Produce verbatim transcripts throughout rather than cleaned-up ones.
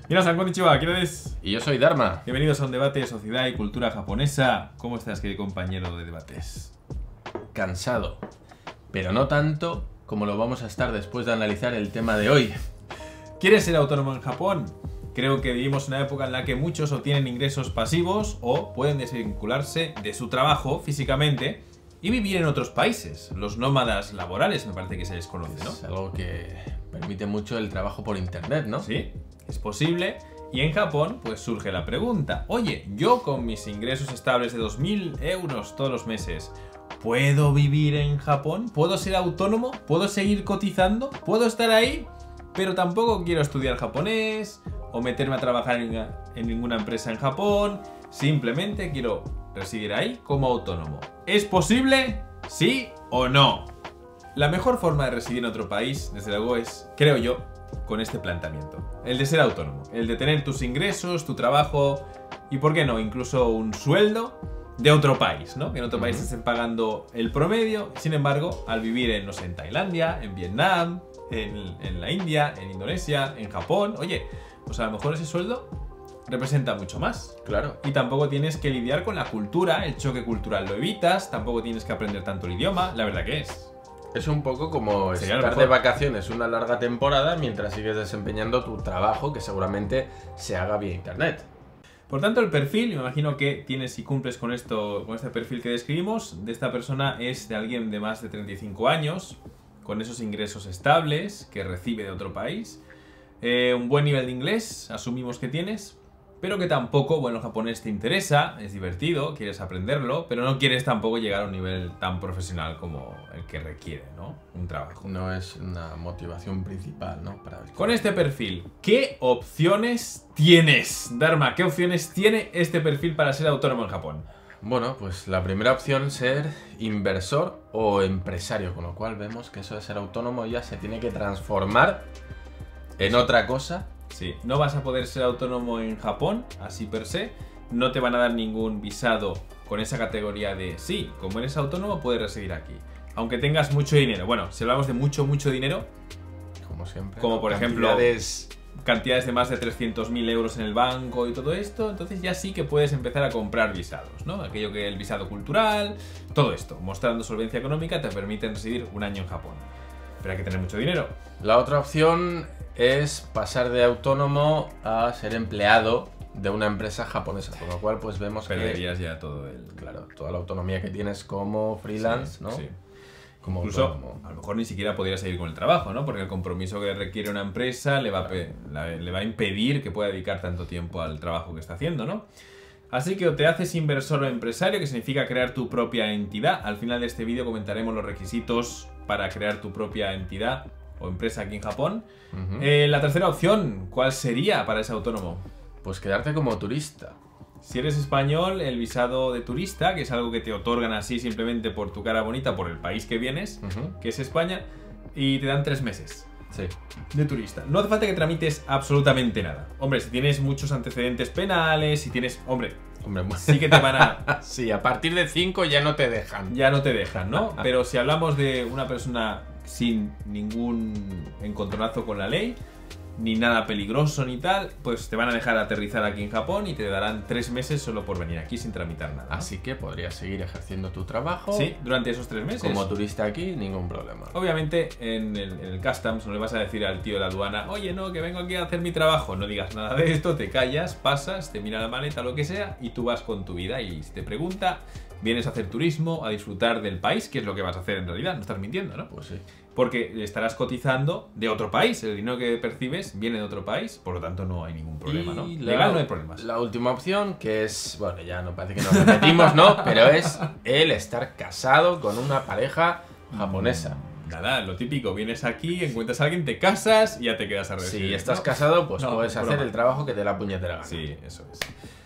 Minasan, konnichiwa, ¿quién eres? Y yo soy Dharma. Bienvenidos a un debate de sociedad y cultura japonesa. ¿Cómo estás, querido compañero de debates? Cansado, pero no tanto como lo vamos a estar después de analizar el tema de hoy. ¿Quieres ser autónomo en Japón? Creo que vivimos una época en la que muchos o tienen ingresos pasivos o pueden desvincularse de su trabajo físicamente y vivir en otros países. Los nómadas laborales me parece que se les conoce, ¿no? Es algo que permite mucho el trabajo por internet, ¿no? Sí, es posible. Y en Japón, pues surge la pregunta: oye, yo con mis ingresos estables de dos mil euros todos los meses, ¿puedo vivir en Japón? ¿Puedo ser autónomo? ¿Puedo seguir cotizando? ¿Puedo estar ahí? Pero tampoco quiero estudiar japonés o meterme a trabajar en, en ninguna empresa en Japón. Simplemente quiero residir ahí como autónomo. ¿Es posible? ¿Sí o no? La mejor forma de residir en otro país, desde luego, es, creo yo, con este planteamiento: el de ser autónomo, el de tener tus ingresos, tu trabajo y, ¿por qué no?, incluso un sueldo de otro país, ¿no? Que en otro país te estén pagando el promedio. Sin embargo, al vivir en, no sé, en Tailandia, en Vietnam, en, en la India, en Indonesia, en Japón, oye, pues a lo mejor ese sueldo representa mucho más. Claro. Y tampoco tienes que lidiar con la cultura, el choque cultural lo evitas, tampoco tienes que aprender tanto el idioma, la verdad que es. Es un poco como Sería lo estar mejor. de vacaciones una larga temporada mientras sigues desempeñando tu trabajo, que seguramente se haga vía internet. Por tanto, el perfil, me imagino que tienes y cumples con esto, con este perfil que describimos, de esta persona es de alguien de más de treinta y cinco años, con esos ingresos estables que recibe de otro país, eh, un buen nivel de inglés, asumimos que tienes, pero que tampoco, bueno, el japonés te interesa, es divertido, quieres aprenderlo, pero no quieres tampoco llegar a un nivel tan profesional como el que requiere, ¿no?, un trabajo. No es una motivación principal, ¿no? Para el... Con este perfil, ¿qué opciones tienes? Dharma, ¿qué opciones tiene este perfil para ser autónomo en Japón? Bueno, pues la primera opción, ser inversor o empresario, con lo cual vemos que eso de ser autónomo ya se tiene que transformar en otra cosa. Sí, no vas a poder ser autónomo en Japón, así per se. No te van a dar ningún visado con esa categoría de sí, como eres autónomo puedes residir aquí, aunque tengas mucho dinero. Bueno, si hablamos de mucho, mucho dinero, Como siempre. como ¿no? por ejemplo Cantidades... cantidades de más de trescientos mil euros en el banco y todo esto, entonces ya sí que puedes empezar a comprar visados, ¿no? Aquello que el visado cultural, todo esto, mostrando solvencia económica, te permiten residir un año en Japón. Pero hay que tener mucho dinero. La otra opción es pasar de autónomo a ser empleado de una empresa japonesa, con lo cual pues vemos Perderías ya todo el... que, claro, toda la autonomía que tienes como freelance, Sí, ¿no? sí. Como Incluso, autónomo. a lo mejor ni siquiera podría seguir con el trabajo, ¿no? Porque el compromiso que requiere una empresa le va, a, pe- la- le va a impedir que pueda dedicar tanto tiempo al trabajo que está haciendo, ¿no? Así que o te haces inversor o empresario, que significa crear tu propia entidad. Al final de este vídeo comentaremos los requisitos para crear tu propia entidad o empresa aquí en Japón. Ujú. Eh, la tercera opción, ¿cuál sería para ese autónomo? Pues quedarte como turista. Si eres español, el visado de turista, que es algo que te otorgan así simplemente por tu cara bonita, por el país que vienes, Ujú. que es España, y te dan tres meses Sí. de turista. No hace falta que tramites absolutamente nada. Hombre, si tienes muchos antecedentes penales, si tienes... Hombre, Hombre, sí que te van a... sí, a partir de cinco ya no te dejan. ya no te dejan, ¿no? Pero si hablamos de una persona sin ningún encontronazo con la ley, ni nada peligroso ni tal, pues te van a dejar aterrizar aquí en Japón y te darán tres meses solo por venir aquí sin tramitar nada, ¿no? Así que podrías seguir ejerciendo tu trabajo. Sí, durante esos tres meses. Como turista aquí, ningún problema. Obviamente, en el, en el customs no le vas a decir al tío de la aduana: oye, no, que vengo aquí a hacer mi trabajo. No digas nada de esto, te callas, pasas, te mira la maleta, lo que sea, y tú vas con tu vida. Y si te pregunta, vienes a hacer turismo, a disfrutar del país, que es lo que vas a hacer en realidad, no estás mintiendo, ¿no? Pues sí. Porque estarás cotizando de otro país, el dinero que percibes viene de otro país, por lo tanto no hay ningún problema, ¿no? Y la- Legal no hay problemas. La última opción, que es, bueno, ya no parece que nos repetimos, ¿no? Pero es el estar casado con una pareja japonesa. Nada, lo típico, vienes aquí, encuentras a alguien, te casas y ya te quedas a residir, Si estás ¿no? casado, pues No, puedes broma. hacer el trabajo que te la puñetera gana. Sí, eso es.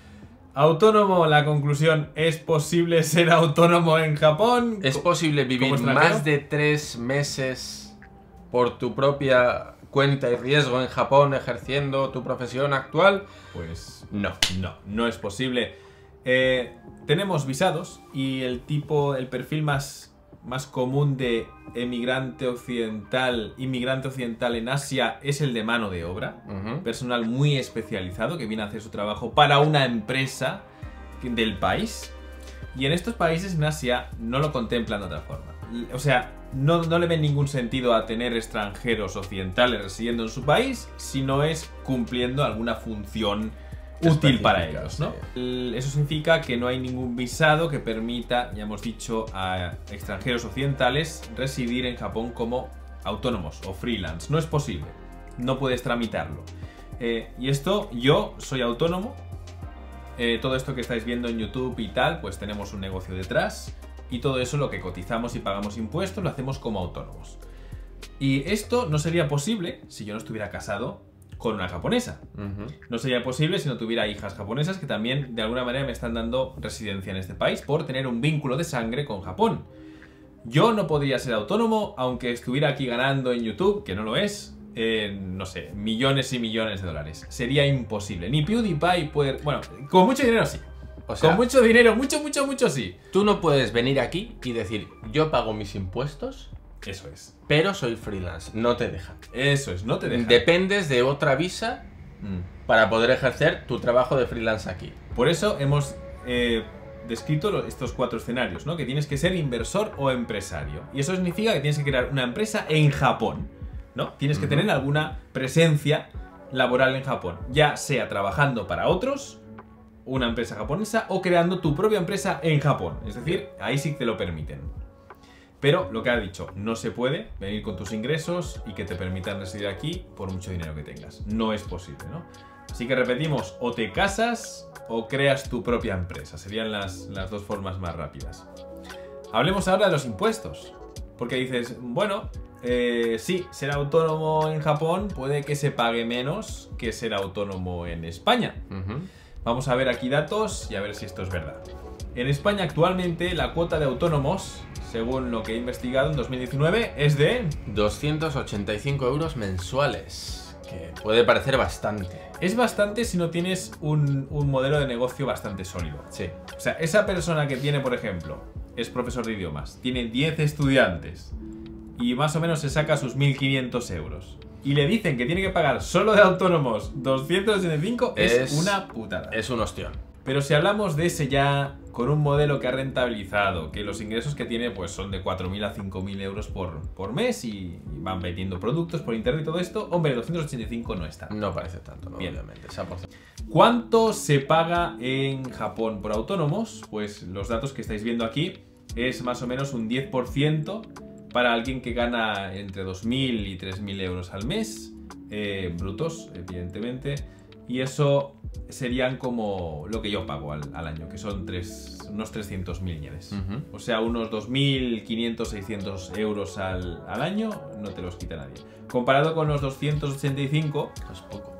Autónomo, la conclusión: ¿es posible ser autónomo en Japón? ¿Es posible vivir ¿Como extranjero? más de tres meses por tu propia cuenta y riesgo en Japón ejerciendo tu profesión actual? Pues No. no, no es posible. Eh, tenemos visados y el tipo, el perfil más más común de emigrante occidental, inmigrante occidental en Asia es el de mano de obra. Uh-huh. Personal muy especializado que viene a hacer su trabajo para una empresa del país. Y en estos países en Asia no lo contemplan de otra forma. O sea, no, no le ven ningún sentido a tener extranjeros occidentales residiendo en su país si no es cumpliendo alguna función útil para ellos, ¿no? Sí. Eso significa que no hay ningún visado que permita, ya hemos dicho, a extranjeros occidentales residir en Japón como autónomos o freelance. No es posible, no puedes tramitarlo. Eh, y esto, yo soy autónomo. Eh, todo esto que estáis viendo en YouTube y tal, pues tenemos un negocio detrás y todo eso, lo que cotizamos y pagamos impuestos, lo hacemos como autónomos. Y esto no sería posible si yo no estuviera casado con una japonesa. Uh-huh. No sería posible si no tuviera hijas japonesas que también de alguna manera me están dando residencia en este país por tener un vínculo de sangre con Japón. Yo no podría ser autónomo aunque estuviera aquí ganando en YouTube, que no lo es, Eh, no sé, millones y millones de dólares. Sería imposible. Ni PewDiePie puede... Bueno, con mucho dinero sí. O sea, con mucho dinero, mucho, mucho, mucho sí. Tú no puedes venir aquí y decir, yo pago mis impuestos. Eso es. Pero soy freelance. No te dejan. Eso es, no te dejan. Dependes de otra visa mm. para poder ejercer tu trabajo de freelance aquí. Por eso hemos eh, descrito estos cuatro escenarios, ¿no? Que tienes que ser inversor o empresario. Y eso significa que tienes que crear una empresa en Japón, ¿no? Tienes que tener alguna presencia laboral en Japón, ya sea trabajando para otros, una empresa japonesa, o creando tu propia empresa en Japón. Es decir, ahí sí te lo permiten. Pero lo que ha dicho, no se puede venir con tus ingresos y que te permitan residir aquí por mucho dinero que tengas. No es posible, ¿no? Así que repetimos, o te casas o creas tu propia empresa. Serían las, las dos formas más rápidas. Hablemos ahora de los impuestos. Porque dices, bueno... Eh, sí, ser autónomo en Japón puede que se pague menos que ser autónomo en España. Uh-huh. Vamos a ver aquí datos y a ver si esto es verdad. En España actualmente la cuota de autónomos, según lo que he investigado en dos mil diecinueve, es de... doscientos ochenta y cinco euros mensuales, que puede parecer bastante. Es bastante si no tienes un, un modelo de negocio bastante sólido. Sí. O sea, esa persona que tiene, por ejemplo, es profesor de idiomas, tiene diez estudiantes... y más o menos se saca sus mil quinientos euros. Y le dicen que tiene que pagar solo de autónomos doscientos ochenta y cinco, es, es una putada. Es un ostión. Pero si hablamos de ese ya con un modelo que ha rentabilizado, que los ingresos que tiene pues son de cuatro mil a cinco mil euros por, por mes y, y van vendiendo productos por internet y todo esto, hombre, doscientos ochenta y cinco no está. No parece tanto, ¿no? Obviamente. Esa ¿Cuánto se paga en Japón por autónomos? Pues los datos que estáis viendo aquí es más o menos un diez por ciento para alguien que gana entre dos mil y tres mil euros al mes, eh, brutos, evidentemente, y eso serían como lo que yo pago al, al año, que son tres, unos trescientos mil yenes. Uh-huh. O sea, unos dos mil quinientos, seiscientos euros al, al año, no te los quita nadie. Comparado con los doscientos ochenta y cinco... Es poco.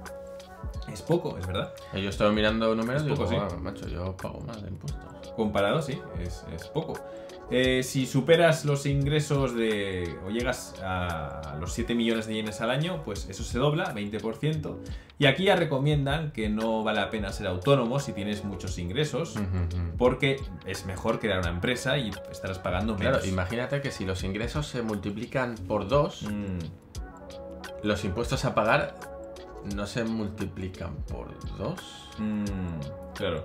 Es poco, es verdad. Yo estaba mirando números y digo, sí. ah, macho, yo pago más de impuestos. Comparado, sí, es, es poco. Eh, si superas los ingresos de o llegas a los siete millones de yenes al año, pues eso se dobla, veinte por ciento. Y aquí ya recomiendan que no vale la pena ser autónomo si tienes muchos ingresos, uh-huh. porque es mejor crear una empresa y estarás pagando menos. Claro, imagínate que si los ingresos se multiplican por dos, mm. los impuestos a pagar no se multiplican por dos. Mm, claro.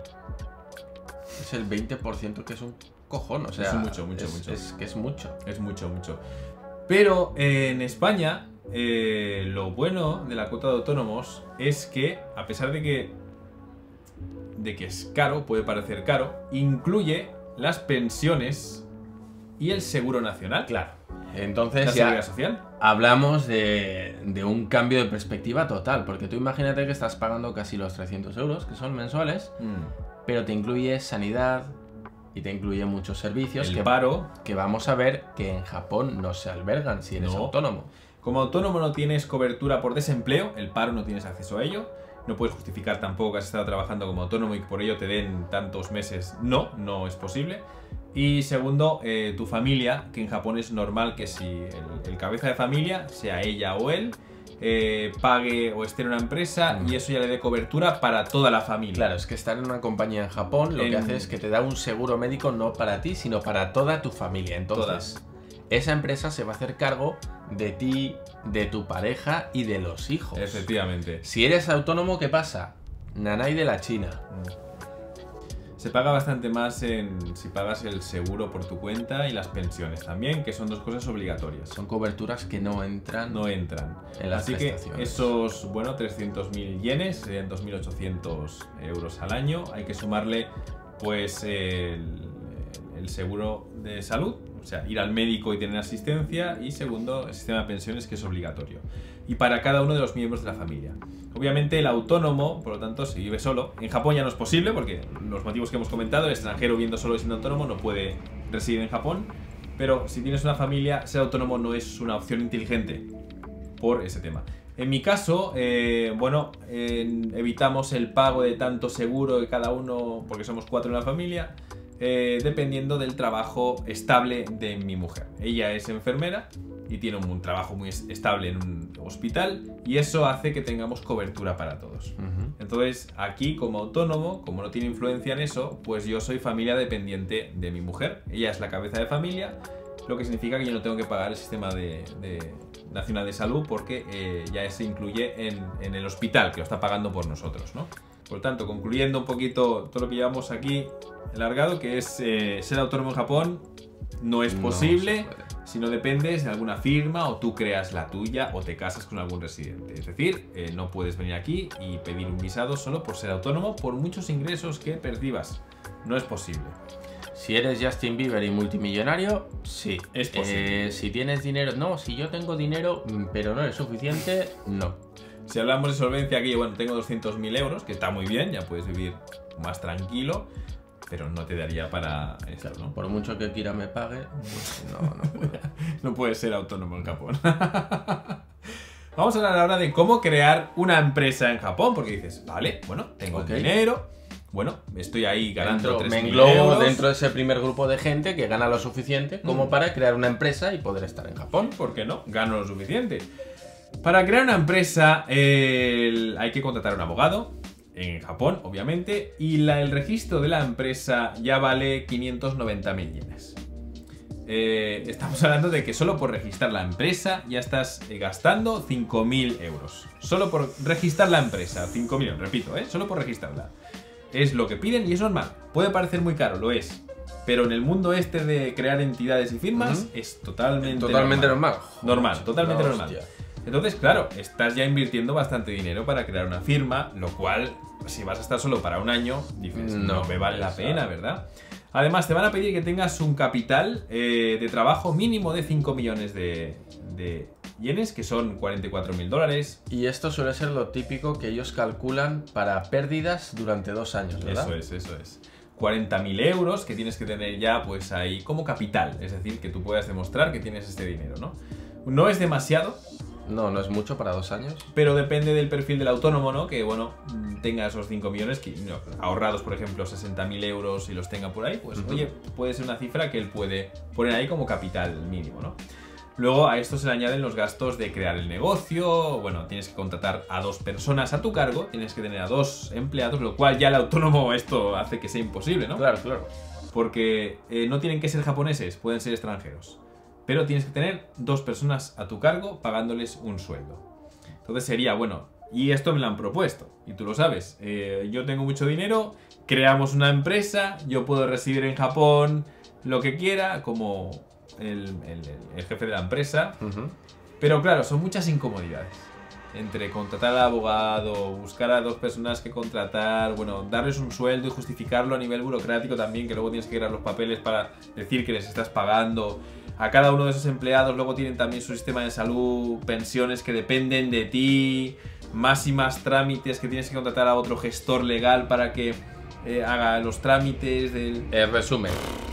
Es el veinte por ciento, que es un cojón, o sea, es mucho, mucho, es, mucho. Es que es mucho. Es mucho, mucho. Pero eh, en España, eh, lo bueno de la cuota de autónomos es que, a pesar de que, de que es caro, puede parecer caro, incluye las pensiones y el seguro nacional. Claro. Entonces, la ya seguridad social. Hablamos de, de un cambio de perspectiva total, porque tú imagínate que estás pagando casi los trescientos euros, que son mensuales, mm. pero te incluye sanidad y te incluye muchos servicios. El que, paro. Que vamos a ver que en Japón no se albergan si eres no. autónomo. Como autónomo no tienes cobertura por desempleo, el paro no tienes acceso a ello. No puedes justificar tampoco que has estado trabajando como autónomo y que por ello te den tantos meses. No, no es posible. Y segundo, eh, tu familia, que en Japón es normal que si el, el cabeza de familia, sea ella o él, eh, pague o esté en una empresa mm. y eso ya le dé cobertura para toda la familia. Claro, es que estar en una compañía en Japón lo en... que hace es que te da un seguro médico no para ti, sino para toda tu familia. Entonces, Todas. esa empresa se va a hacer cargo de ti, de tu pareja y de los hijos. Efectivamente. Si eres autónomo, ¿qué pasa? Nanay de la China. Mm. Se paga bastante más en si pagas el seguro por tu cuenta y las pensiones también, que son dos cosas obligatorias. Son coberturas que no entran. No entran. En las Así prestaciones. que esos, bueno, trescientos mil yenes, serían dos mil ochocientos euros al año. Hay que sumarle, pues, el, el seguro de salud, o sea, ir al médico y tener asistencia. Y segundo, el sistema de pensiones, que es obligatorio. Y para cada uno de los miembros de la familia. Obviamente el autónomo, por lo tanto, si vive solo, en Japón ya no es posible porque los motivos que hemos comentado, el extranjero viviendo solo y siendo autónomo no puede residir en Japón, pero si tienes una familia, ser autónomo no es una opción inteligente por ese tema. En mi caso, eh, bueno, eh, evitamos el pago de tanto seguro de cada uno porque somos cuatro en la familia, eh, dependiendo del trabajo estable de mi mujer. Ella es enfermera y tiene un, un trabajo muy estable en un hospital y eso hace que tengamos cobertura para todos. Uh-huh. Entonces, aquí como autónomo, como no tiene influencia en eso, pues yo soy familia dependiente de mi mujer. Ella es la cabeza de familia, lo que significa que yo no tengo que pagar el sistema de, de nacional de salud porque eh, ya se incluye en, en el hospital, que lo está pagando por nosotros, ¿no? Por lo tanto, concluyendo un poquito todo lo que llevamos aquí alargado, que es eh, ser autónomo en Japón no es posible no si no dependes de alguna firma o tú creas la tuya o te casas con algún residente. Es decir, eh, no puedes venir aquí y pedir un visado solo por ser autónomo por muchos ingresos que percibas. No es posible. Si eres Justin Bieber y multimillonario, sí. Es posible. Eh, si tienes dinero, no. Si yo tengo dinero, pero no es suficiente, no. Si hablamos de solvencia aquí, bueno, tengo doscientos mil euros, que está muy bien, ya puedes vivir más tranquilo, pero no te daría para esto, ¿no? Por mucho que Kira me pague, pues no, no puedo. No puedes ser autónomo en Japón. Vamos a hablar ahora de cómo crear una empresa en Japón, porque dices, vale, bueno, tengo okay. el dinero, bueno, estoy ahí ganando tres mil euros. Me englobo dentro de ese primer grupo de gente que gana lo suficiente como mm. para crear una empresa y poder estar en Japón. ¿Por qué no? Gano lo suficiente. Para crear una empresa eh, hay que contratar a un abogado, en Japón, obviamente, y la, el registro de la empresa ya vale quinientos noventa mil yenes. Eh, estamos hablando de que solo por registrar la empresa ya estás eh, gastando cinco mil euros. Solo por registrar la empresa, cinco mil, repito, ¿eh? Solo por registrarla. Es lo que piden y es normal. Puede parecer muy caro, lo es. Pero en el mundo este de crear entidades y firmas uh-huh. es totalmente, totalmente normal. Normal, normal totalmente no, normal. Hostia. Entonces, claro, estás ya invirtiendo bastante dinero para crear una firma, lo cual, si vas a estar solo para un año, dices, no, no me vale la pena, ¿verdad? Además, te van a pedir que tengas un capital eh, de trabajo mínimo de cinco millones de, de yenes, que son cuarenta y cuatro mil dólares. Y esto suele ser lo típico que ellos calculan para pérdidas durante dos años, ¿verdad? Eso es, eso es. cuarenta mil euros que tienes que tener ya pues ahí como capital, es decir, que tú puedas demostrar que tienes este dinero, ¿no? No es demasiado. No, no es mucho para dos años. Pero depende del perfil del autónomo, ¿no? Que, bueno, tenga esos cinco millones que, no, ahorrados, por ejemplo, sesenta mil euros y los tenga por ahí, pues, uh-huh. oye, puede ser una cifra que él puede poner ahí como capital mínimo, ¿no? Luego a esto se le añaden los gastos de crear el negocio, bueno, tienes que contratar a dos personas a tu cargo, tienes que tener a dos empleados, lo cual ya el autónomo esto hace que sea imposible, ¿no? Claro, claro. Porque eh, no tienen que ser japoneses, pueden ser extranjeros. Pero tienes que tener dos personas a tu cargo pagándoles un sueldo. Entonces sería, bueno, y esto me lo han propuesto, y tú lo sabes. Eh, yo tengo mucho dinero, creamos una empresa, yo puedo residir en Japón lo que quiera, como el, el, el jefe de la empresa. Uh-huh. Pero claro, son muchas incomodidades. Entre contratar al abogado, buscar a dos personas que contratar, bueno, darles un sueldo y justificarlo a nivel burocrático también, que luego tienes que crear los papeles para decir que les estás pagando. A cada uno de esos empleados luego tienen también su sistema de salud, pensiones que dependen de ti, más y más trámites que tienes que contratar a otro gestor legal para que eh, haga los trámites del... Eh, resumen,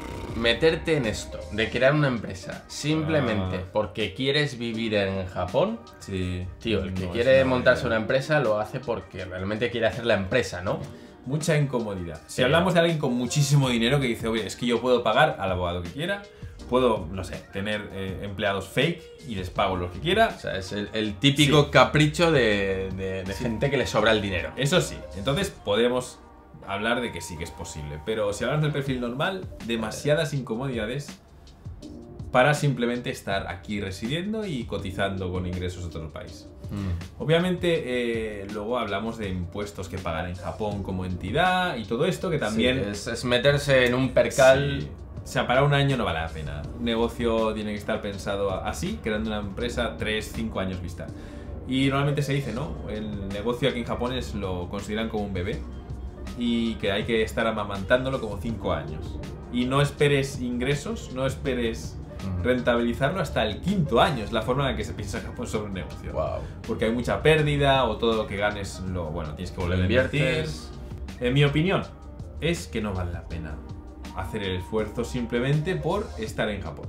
meterte en esto de crear una empresa simplemente ah. porque quieres vivir en Japón, sí. Tío, el que no quiere montarse una empresa lo hace porque realmente quiere hacer la empresa, ¿no? mucha incomodidad. Si Sí. hablamos de alguien con muchísimo dinero que dice, oye, es que yo puedo pagar al abogado que quiera, puedo, no sé, tener eh, empleados fake y les pago lo que quiera. O sea, es el, el típico Sí. capricho de, de- de Sí. gente que le sobra el dinero. Eso sí, entonces podemos hablar de que sí que es posible. Pero si hablamos del perfil normal, demasiadas incomodidades para simplemente estar aquí residiendo y cotizando con ingresos de otro país. Mm. Obviamente, eh, luego hablamos de impuestos que pagar en Japón como entidad y todo esto que también... Sí, es, es meterse en un percal. Sí. O sea, para un año no vale la pena. Un negocio tiene que estar pensado así, creando una empresa tres cinco años vista. Y normalmente se dice, ¿no? El negocio aquí en Japón es, lo consideran como un bebé y que hay que estar amamantándolo como cinco años. Y no esperes ingresos, no esperes Mm. rentabilizarlo hasta el quinto año. Es la forma en la que se piensa en Japón sobre un negocio. Wow. Porque hay mucha pérdida o todo lo que ganes, lo, bueno, tienes que volver a invertir. Inviertes. En mi opinión, es que no vale la pena hacer el esfuerzo simplemente por estar en Japón.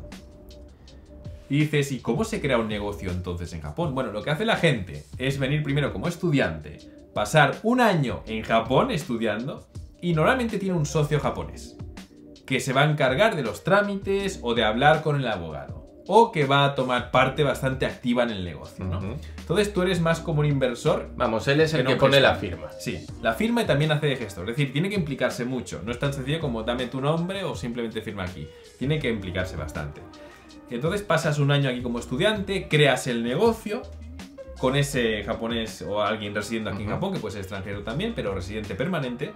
Y dices, ¿y cómo se crea un negocio entonces en Japón? Bueno, lo que hace la gente es venir primero como estudiante, pasar un año en Japón estudiando y normalmente tiene un socio japonés que se va a encargar de los trámites o de hablar con el abogado o que va a tomar parte bastante activa en el negocio, ¿no? Ujú. Entonces tú eres más como un inversor. Vamos, él es el Que no que pone presta. la firma. Sí, la firma y también hace de gestor. Es decir, tiene que implicarse mucho. No es tan sencillo como dame tu nombre o simplemente firma aquí. Tiene que implicarse bastante. Entonces pasas un año aquí como estudiante, creas el negocio con ese japonés o alguien residiendo aquí en Ujú. Japón, que puede ser extranjero también, pero residente permanente.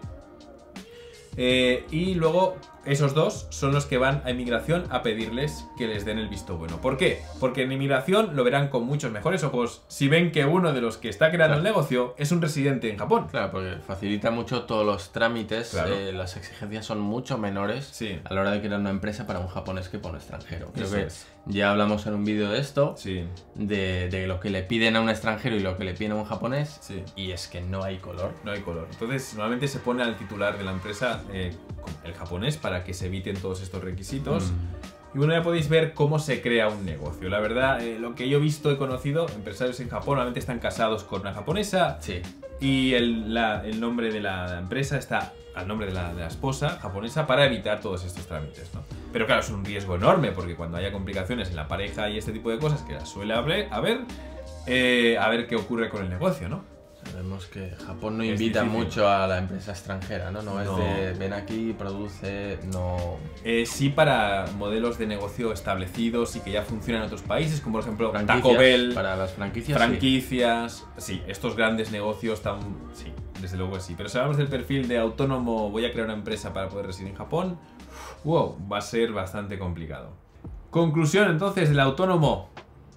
Eh, y luego esos dos son los que van a inmigración a pedirles que les den el visto bueno. ¿Por qué? Porque en inmigración lo verán con muchos mejores ojos si ven que uno de los que está creando Claro. el negocio es un residente en Japón. Claro, porque facilita mucho todos los trámites, Claro. eh, las exigencias son mucho menores Sí. a la hora de crear una empresa para un japonés que para un extranjero. Creo Eso que es. ya hablamos en un vídeo de esto, Sí, de, de lo que le piden a un extranjero y lo que le piden a un japonés, sí. y es que no hay color. No hay color. Entonces, normalmente se pone al titular de la empresa eh, con el japonés para que se eviten todos estos requisitos. Mm. Y bueno, ya podéis ver cómo se crea un negocio. La verdad, eh, lo que yo he visto, he conocido, empresarios en Japón normalmente están casados con una japonesa Sí, y el, la- el nombre de la empresa está al nombre de la, de la esposa japonesa para evitar todos estos trámites, ¿no? Pero claro, es un riesgo enorme porque cuando haya complicaciones en la pareja y este tipo de cosas que las suele haber, haber eh, a ver qué ocurre con el negocio, ¿no? sabemos que Japón no Es invita difícil. mucho a la empresa extranjera, ¿no? No, No. es de ven aquí, produce, no... Eh, sí para modelos de negocio establecidos y que ya funcionan en otros países, como por ejemplo Franquicias, Taco Bell, para las franquicias, sí. franquicias, sí. estos grandes negocios tan... Sí, desde luego que sí. Pero si hablamos del perfil de autónomo, voy a crear una empresa para poder residir en Japón, wow, va a ser bastante complicado. Conclusión entonces del autónomo.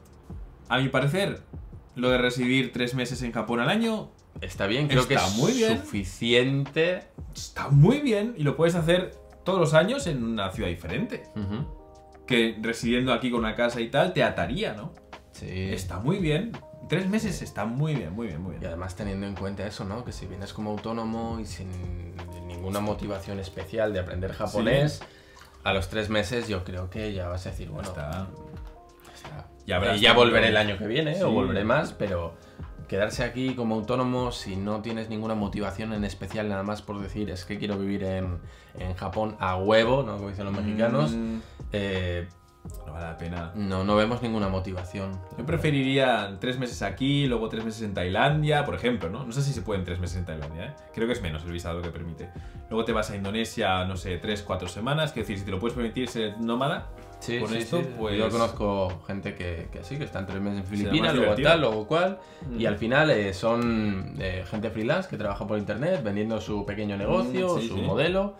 A mi parecer, lo de residir tres meses en Japón al año Está bien, creo que Está es muy bien. suficiente. está muy bien y lo puedes hacer todos los años en una ciudad diferente. Ujú. Que residiendo aquí con una casa y tal te ataría, ¿no? Sí. Está muy bien. Tres meses está muy bien, muy bien, muy Y bien. además teniendo en cuenta eso, ¿no? Que si vienes como autónomo y sin ninguna motivación especial de aprender japonés, a los tres meses yo creo que ya vas a decir, bueno, Está. ya está. Ya habrás Y ya tenido- volveré el año que viene, Sí. o volveré más, pero quedarse aquí como autónomo si no tienes ninguna motivación en especial, nada más por decir es que quiero vivir en, en Japón a huevo, ¿no? Como dicen los mexicanos, Mm, eh, no vale la pena. no, no vemos ninguna motivación. Yo preferiría tres meses aquí, luego tres meses en Tailandia, por ejemplo, ¿no? No sé si se pueden tres meses en Tailandia, ¿eh? Creo que es menos el visado que permite. Luego te vas a Indonesia, no sé, tres, cuatro semanas. Quiero decir, si te lo puedes permitir ser nómada, Sí, con sí, esto, sí. pues... Yo conozco gente que, que sí, que están tres meses en más Filipinas, luego divertido. tal, luego cual, Mm. y al final eh, son eh, gente freelance que trabaja por internet vendiendo su pequeño negocio, Mm, sí, su sí. modelo,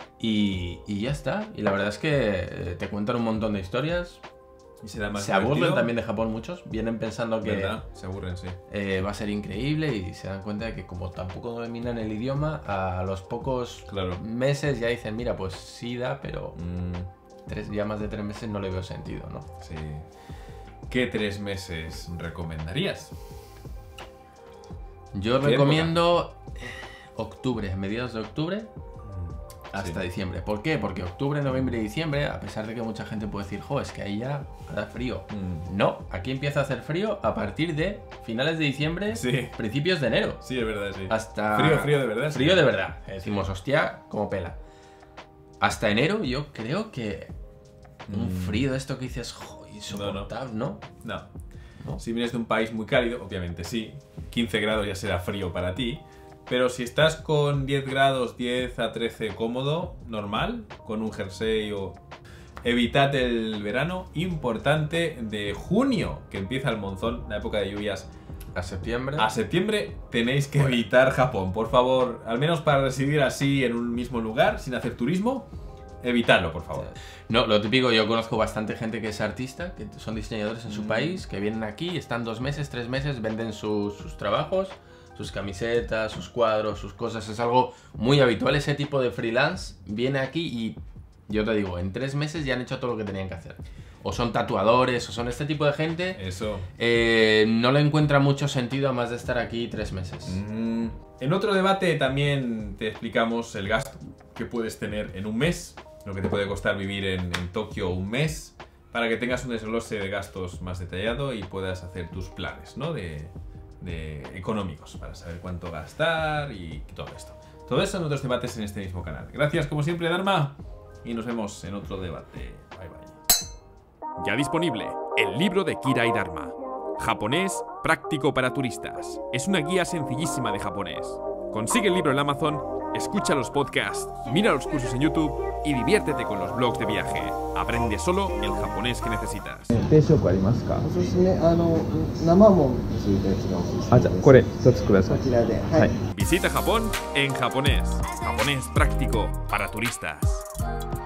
y, y ya está. Y la verdad es que eh, te cuentan un montón de historias. Y será más Se aburren divertido. también de Japón muchos, vienen pensando que ¿Verdad? Se aburren, sí. eh, va a ser increíble y se dan cuenta de que como tampoco dominan el idioma, a los pocos Claro. meses ya dicen, mira, pues sí da, pero Mm, tres, ya más de tres meses no le veo sentido, ¿no? sí. ¿Qué tres meses recomendarías? Yo ¿Qué recomiendo octubre, mediados de octubre, hasta Sí. diciembre. ¿Por qué? Porque octubre, noviembre y diciembre, a pesar de que mucha gente puede decir, jo, es que ahí ya hará frío. Mm. No, aquí empieza a hacer frío a partir de finales de diciembre, Sí. principios de enero. Sí, es verdad, sí. Hasta... Frío, frío de verdad. Frío sí. de verdad. Decimos, hostia, como pela. Hasta enero yo creo que un Mm. frío de esto que dices, jo, insoportable, ¿no? No. ¿No? Si vienes de un país muy cálido, obviamente sí. quince grados ya será frío para ti. Pero si estás con diez grados, diez a trece cómodo, normal, con un jersey o... Evitad el verano importante de junio, que empieza el monzón, la época de lluvias. A septiembre. A septiembre tenéis que evitar Japón, por favor, al menos para residir así en un mismo lugar, sin hacer turismo, evitadlo, por favor. No, lo típico, yo conozco bastante gente que es artista, que son diseñadores en su Mm. país, que vienen aquí, están dos meses, tres meses, venden sus, sus trabajos, sus camisetas, sus cuadros, sus cosas. Es algo muy habitual, ese tipo de freelance viene aquí y yo te digo, en tres meses ya han hecho todo lo que tenían que hacer. O son tatuadores, o son este tipo de gente. Eso. Eh, no le encuentra mucho sentido a más de estar aquí tres meses. Mm. En otro debate también te explicamos el gasto que puedes tener en un mes, lo que te puede costar vivir en, en Tokio un mes, para que tengas un desglose de gastos más detallado y puedas hacer tus planes, ¿no? de, de económicos, para saber cuánto gastar y todo esto. Todo eso en otros debates en este mismo canal. Gracias como siempre, Dharma, y nos vemos en otro debate. Bye bye. Ya disponible, el libro de Kira y Dharma. Japonés práctico para turistas. Es una guía sencillísima de japonés. Consigue el libro en Amazon, escucha los podcasts, mira los cursos en YouTube y diviértete con los blogs de viaje. Aprende solo el japonés que necesitas. 定食ありますか？ おすすめ、あの生もんについたやつがおすすめです。 あ、じゃあこれ一つください。 こちらで、はい。 Visita Japón en japonés. Japonés práctico para turistas.